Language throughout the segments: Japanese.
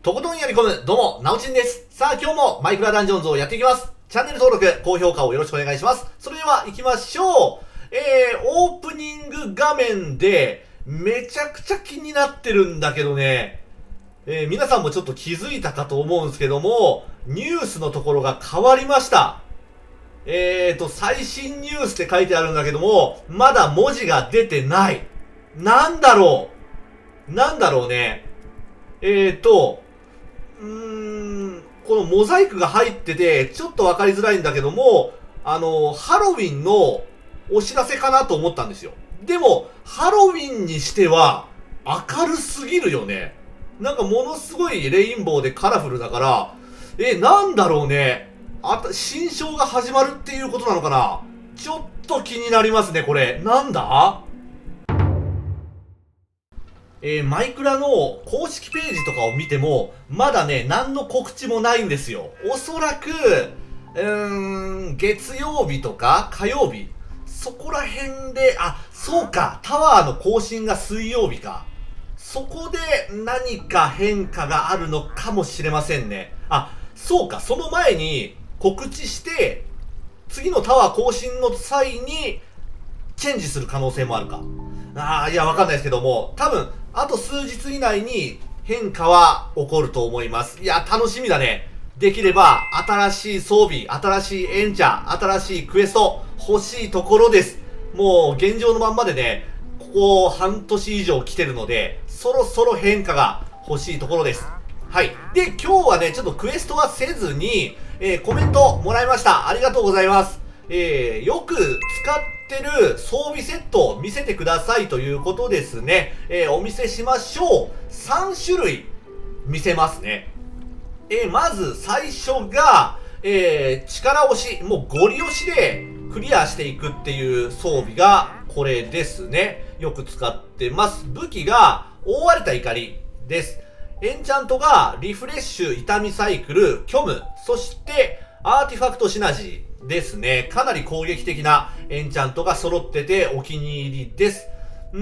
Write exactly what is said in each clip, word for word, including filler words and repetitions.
とことんやり込む、どうも、なおちんです。さあ、今日もマイクラダンジョンズをやっていきます。チャンネル登録、高評価をよろしくお願いします。それでは行きましょう。えー、オープニング画面で、めちゃくちゃ気になってるんだけどね、えー、皆さんもちょっと気づいたかと思うんですけども、ニュースのところが変わりました。えーと、最新ニュースって書いてあるんだけども、まだ文字が出てない。なんだろうなんだろうね。えーと、うーん、このモザイクが入ってて、ちょっとわかりづらいんだけども、あの、ハロウィンのお知らせかなと思ったんですよ。でも、ハロウィンにしては、明るすぎるよね。なんかものすごいレインボーでカラフルだから、え、なんだろうね。あた、新章が始まるっていうことなのかな？ちょっと気になりますね、これ。なんだ？えー、マイクラの公式ページとかを見ても、まだね、何の告知もないんですよ。おそらく、うーん、月曜日とか火曜日、そこら辺で、あ、そうか、タワーの更新が水曜日か。そこで何か変化があるのかもしれませんね。あ、そうか、その前に告知して、次のタワー更新の際にチェンジする可能性もあるか。ああ、いや、わかんないですけども、多分、あと数日以内に変化は起こると思います。いや、楽しみだね。できれば、新しい装備、新しいエンチャ、新しいクエスト、欲しいところです。もう、現状のまんまでね、ここ半年以上来てるので、そろそろ変化が欲しいところです。はい。で、今日はね、ちょっとクエストはせずに、えー、コメントもらいました。ありがとうございます。えー、よく使ってる装備セットを見せてくださいということですね。えー、お見せしましょう。さん種類見せますね。えー、まず最初が、えー、力押し、もうゴリ押しでクリアしていくっていう装備がこれですね。よく使ってます。武器が覆われた怒りです。エンチャントがリフレッシュ、痛みサイクル、虚無、そしてアーティファクトシナジー。ですね。かなり攻撃的なエンチャントが揃っててお気に入りです。うん、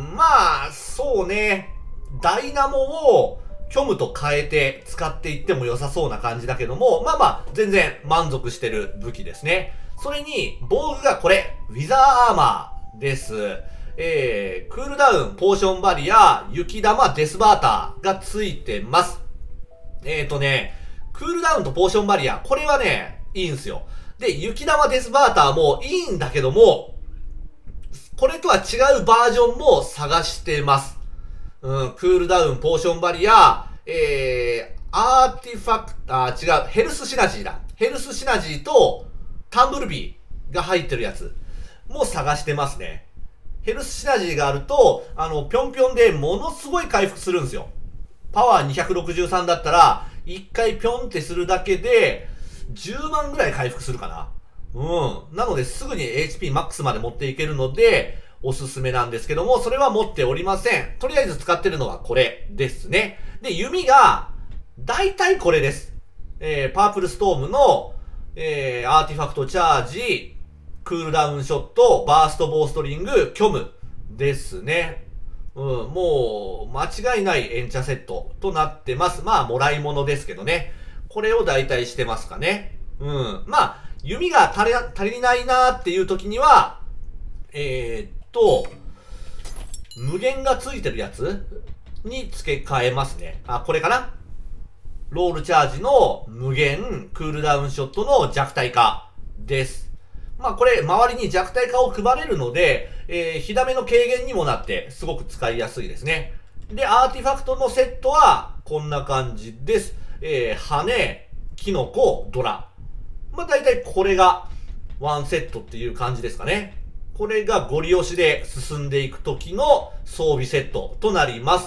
まあ、そうね。ダイナモを虚無と変えて使っていっても良さそうな感じだけども、まあまあ、全然満足してる武器ですね。それに、防具がこれ、ウィザーアーマーです。えー、クールダウン、ポーションバリア、雪玉、デスバーターがついてます。えーとね、クールダウンとポーションバリア、これはね、いいんすよ。で、雪玉デスバーターもいいんだけども、これとは違うバージョンも探してます。うん、クールダウン、ポーションバリア、えー、アーティファクト、あ、違う、ヘルスシナジーだ。ヘルスシナジーと、タンブルビーが入ってるやつも探してますね。ヘルスシナジーがあると、あの、ぴょんぴょんでものすごい回復するんですよ。パワーにひゃくろくじゅうさんだったら、いっかいぴょんってするだけで、じゅうまんぐらい回復するかな。うん。なのですぐに エイチピーマックス まで持っていけるので、おすすめなんですけども、それは持っておりません。とりあえず使ってるのはこれですね。で、弓が、だいたいこれです。えー、パープルストームの、えー、アーティファクトチャージ、クールダウンショット、バーストボーストリング、虚無ですね。うん、もう、間違いないエンチャセットとなってます。まあ、もらい物ですけどね。これを大体してますかね。うん。まあ、弓が足り、足りないなーっていう時には、えー、っと、無限がついてるやつに付け替えますね。あ、これかな？ロールチャージの無限、クールダウンショットの弱体化です。まあこれ、周りに弱体化を配れるので、えー、火ダメの軽減にもなって、すごく使いやすいですね。で、アーティファクトのセットは、こんな感じです。えー、羽、キノコ、ドラ。まあ、大体これがワンセットっていう感じですかね。これがゴリ押しで進んでいく時の装備セットとなります。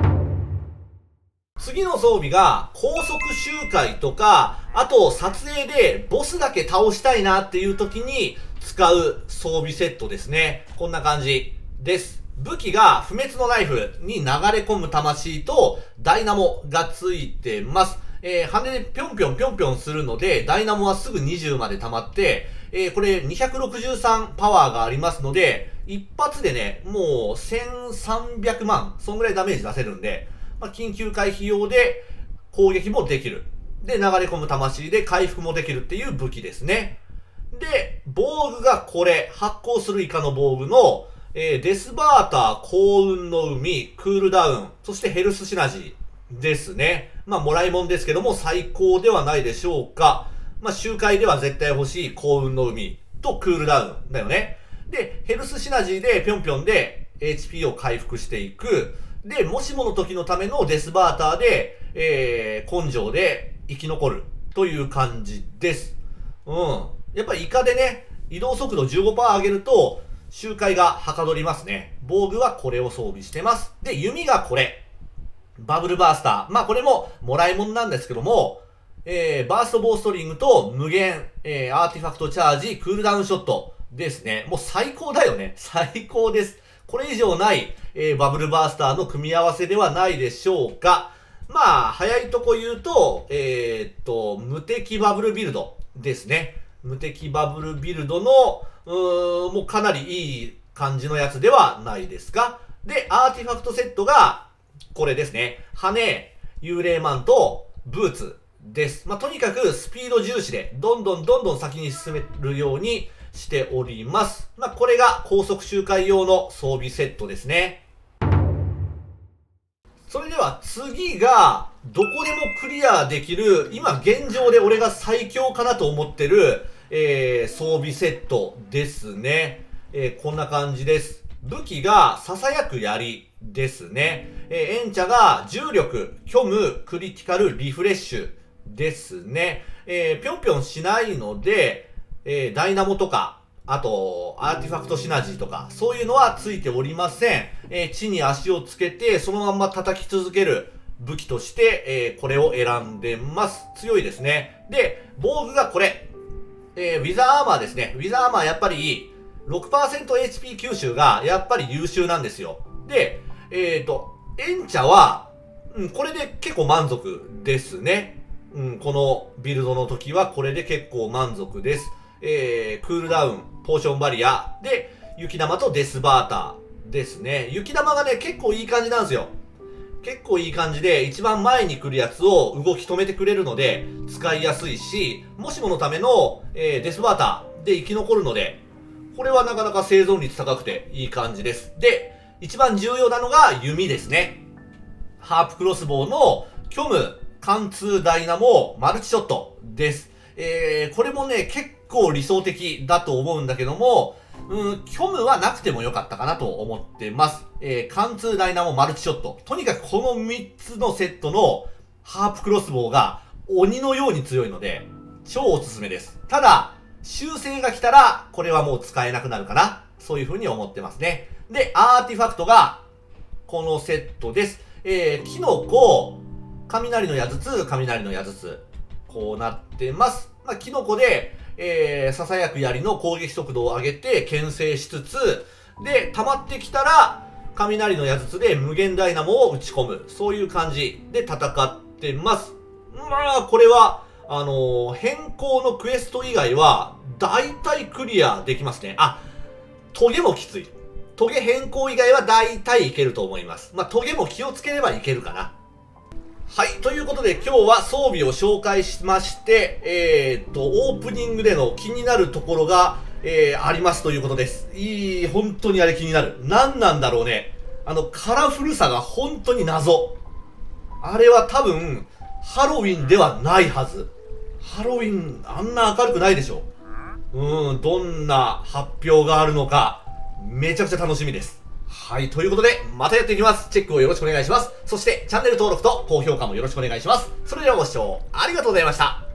次の装備が高速周回とか、あと撮影でボスだけ倒したいなっていう時に使う装備セットですね。こんな感じです。武器が不滅のナイフに流れ込む魂とダイナモがついてます。えー、羽でぴょんぴょんぴょんぴょんするので、ダイナモはすぐにじゅうまで溜まって、えー、これにひゃくろくじゅうさんパワーがありますので、一発でね、もうせんさんびゃくまん、そんぐらいダメージ出せるんで、まあ、緊急回避用で攻撃もできる。で、流れ込む魂で回復もできるっていう武器ですね。で、防具がこれ、発光するイカの防具の、えー、デスバーター、幸運の海、クールダウン、そしてヘルスシナジーですね。まあ、もらいもんですけども、最高ではないでしょうか。まあ、周回では絶対欲しい幸運の海とクールダウンだよね。で、ヘルスシナジーでぴょんぴょんで エイチピー を回復していく。で、もしもの時のためのデスバーターで、えー、根性で生き残るという感じです。うん。やっぱりイカでね、移動速度 じゅうごパーセント 上げると、周回がはかどりますね。防具はこれを装備してます。で、弓がこれ。バブルバースター。まあこれももらい物なんですけども、えー、バーストボーストリングと無限、えー、アーティファクトチャージ、クールダウンショットですね。もう最高だよね。最高です。これ以上ない、えー、バブルバースターの組み合わせではないでしょうか。まあ、早いとこ言うと、えー、っと、無敵バブルビルドですね。無敵バブルビルドの、うーん、もうかなりいい感じのやつではないですか。で、アーティファクトセットが、これですね。羽、幽霊マンとブーツです。まあ、とにかくスピード重視で、どんどんどんどん先に進めるようにしております。まあ、これが高速周回用の装備セットですね。それでは次が、どこでもクリアできる、今現状で俺が最強かなと思ってる、えー、装備セットですね。えー、こんな感じです。武器が、囁く槍ですね。えー、エンチャが、重力、虚無、クリティカル、リフレッシュですね。えー、ぴょんぴょんしないので、えー、ダイナモとか、あと、アーティファクトシナジーとか、そういうのはついておりません。えー、地に足をつけて、そのまんま叩き続ける武器として、えー、これを選んでます。強いですね。で、防具がこれ。えー、ウィザーアーマーですね。ウィザーアーマーやっぱり、ろくパーセントエイチピー 吸収が、やっぱり優秀なんですよ。で、えっと、エンチャは、うん、これで結構満足ですね。うん、このビルドの時はこれで結構満足です。えー、クールダウン、ポーションバリア、で、雪玉とデスバーターですね。雪玉がね、結構いい感じなんですよ。結構いい感じで、一番前に来るやつを動き止めてくれるので、使いやすいし、もしものための、えー、デスバーターで生き残るので、これはなかなか生存率高くていい感じです。で、一番重要なのが弓ですね。ハープクロスボウの虚無、貫通ダイナモ、マルチショットです。えー、これもね、結構理想的だと思うんだけども、うん、虚無はなくてもよかったかなと思ってます。えー、貫通ダイナモマルチショット。とにかくこのみっつのセットのハープクロスボウが鬼のように強いので、超おすすめです。ただ、修正が来たら、これはもう使えなくなるかな。そういう風に思ってますね。で、アーティファクトが、このセットです。えー、キノコ、雷の矢筒、雷の矢筒。こうなってます。まあ、キノコで、えー、囁く槍の攻撃速度を上げて牽制しつつ、で、溜まってきたら、雷の矢筒で無限ダイナモを打ち込む。そういう感じで戦ってます。まあ、これは、あのー、変更のクエスト以外は、大体クリアできますね。あ、トゲもきつい。トゲ変更以外は大体いけると思います。まあ、トゲも気をつければいけるかな。はい。ということで今日は装備を紹介しまして、えー、っと、オープニングでの気になるところが、えー、ありますということです。いい、本当にあれ気になる。何なんだろうね。あの、カラフルさが本当に謎。あれは多分、ハロウィンではないはず。ハロウィン、あんな明るくないでしょ。うん、どんな発表があるのか、めちゃくちゃ楽しみです。はい。ということで、またやっていきます。チェックをよろしくお願いします。そして、チャンネル登録と高評価もよろしくお願いします。それではご視聴ありがとうございました。